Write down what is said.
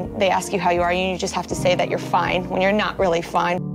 they ask you how you are, you just have to say that you're fine when you're not really fine.